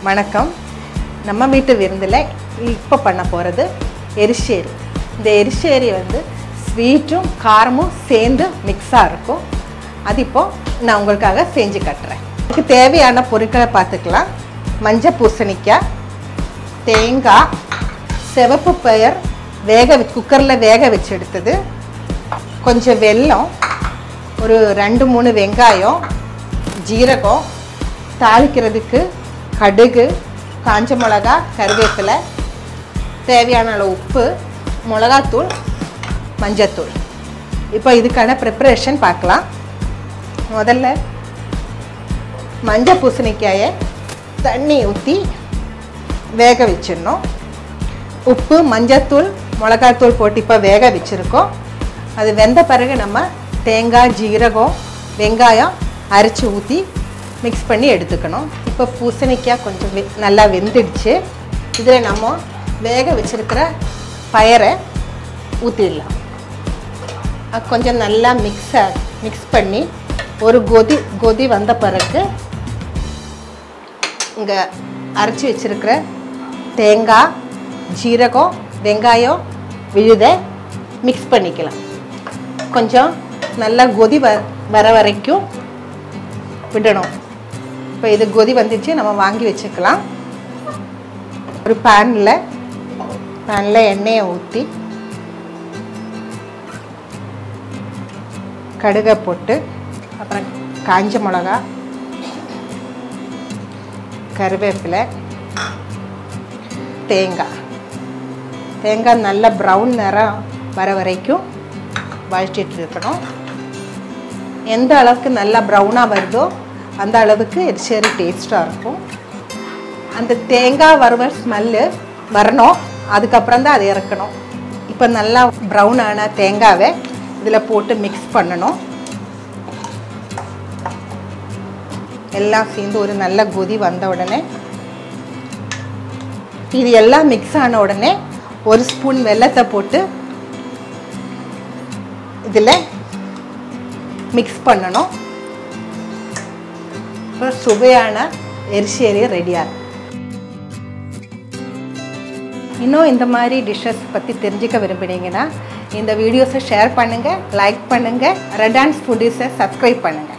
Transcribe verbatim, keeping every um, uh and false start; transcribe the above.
வணக்கம். நம்ம வீட்டு விருந்தில் இப்போ பண்ண போகிறது எரிசேரி. இந்த எரிசேரி வந்து ஸ்வீட்டும் காரமும் சேர்ந்து மிக்ஸாக இருக்கும். அது இப்போது நான் உங்களுக்காக செஞ்சு கட்டுறேன். இதுக்கு தேவையான பொருட்களை பார்த்துக்கலாம். மஞ்சள் பூசணிக்காய், தேங்காய், சிவப்பு பயர் வேக வச்சு குக்கரில் வேக வச்சு எடுத்தது, கொஞ்சம் வெல்லம், ஒரு ரெண்டு மூணு வெங்காயம், ஜீரகம், தாளிக்கிறதுக்கு கடுகு, காஞ்ச மிளகா, கருவேப்பிலை, தேவையான அளவு உப்பு, மிளகாத்தூள், மஞ்சத்தூள். இப்போ இதுக்கான ப்ரிப்பரேஷன் பார்க்கலாம். முதல்ல மஞ்சள் பூசணிக்காயை தண்ணி ஊற்றி வேக வச்சிடணும். உப்பு, மஞ்சத்தூள், மிளகாத்தூள் போட்டு இப்போ வேக வச்சுருக்கோம். அது வெந்த பிறகு நம்ம தேங்காய், ஜீரகம், வெங்காயம் அரைச்சி ஊற்றி மிக்ஸ் பண்ணி எடுத்துக்கணும். இப்போ பூசணிக்காய் கொஞ்சம் வெ நல்லா வெந்துடுச்சு. இதில் நம்ம வேக வச்சுருக்கிற பயரை ஊற்றிடலாம். அது கொஞ்சம் நல்லா மிக்ஸ மிக்ஸ் பண்ணி ஒரு கொதி கொதி வந்த பிறகு இங்கே அரைச்சி வச்சுருக்கிற தேங்காய், ஜீரகம், வெங்காயம் விழுத மிக்ஸ் பண்ணிக்கலாம். கொஞ்சம் நல்லா கொதி வ வர வரைக்கும் விடணும். இப்போ இது கொதி வந்துச்சு, நம்ம வாங்கி வச்சுக்கலாம். ஒரு பேனில் பேனில் எண்ணெயை ஊற்றி கடுகை போட்டு, அப்புறம் காஞ்ச மிளகா, கருவேப்பிலை, தேங்காய் தேங்காய் நல்லா ப்ரௌன் நிறம் வர வரைக்கும் வதக்கிட்டு இருக்கணும். எந்த அளவுக்கு நல்லா ப்ரௌனாக வருதோ அந்த அளவுக்கு எரிசேரி டேஸ்ட்டாக இருக்கும். அந்த தேங்காய் வறுவல் ஸ்மெல்லு வரணும், அதுக்கப்புறம் தான் அதை இறக்கணும். இப்போ நல்லா ப்ரௌனான தேங்காவை இதில் போட்டு மிக்ஸ் பண்ணணும். எல்லாம் சேர்ந்து ஒரு நல்ல கொதி வந்த உடனே இது எல்லாம் மிக்ஸ் ஆன உடனே ஒரு ஸ்பூன் வெல்லத்தை போட்டு இதில் மிக்ஸ் பண்ணணும். இப்போ சுவையான எரிசேரி ரெடியாக இருக்கும். இன்னும் இந்த மாதிரி டிஷ்ஷஸ் பற்றி தெரிஞ்சுக்க விரும்புனீங்கன்னா இந்த வீடியோஸை ஷேர் பண்ணுங்கள், லைக் பண்ணுங்கள், ரடான் ஃபுடீஸை சப்ஸ்கிரைப் பண்ணுங்கள்.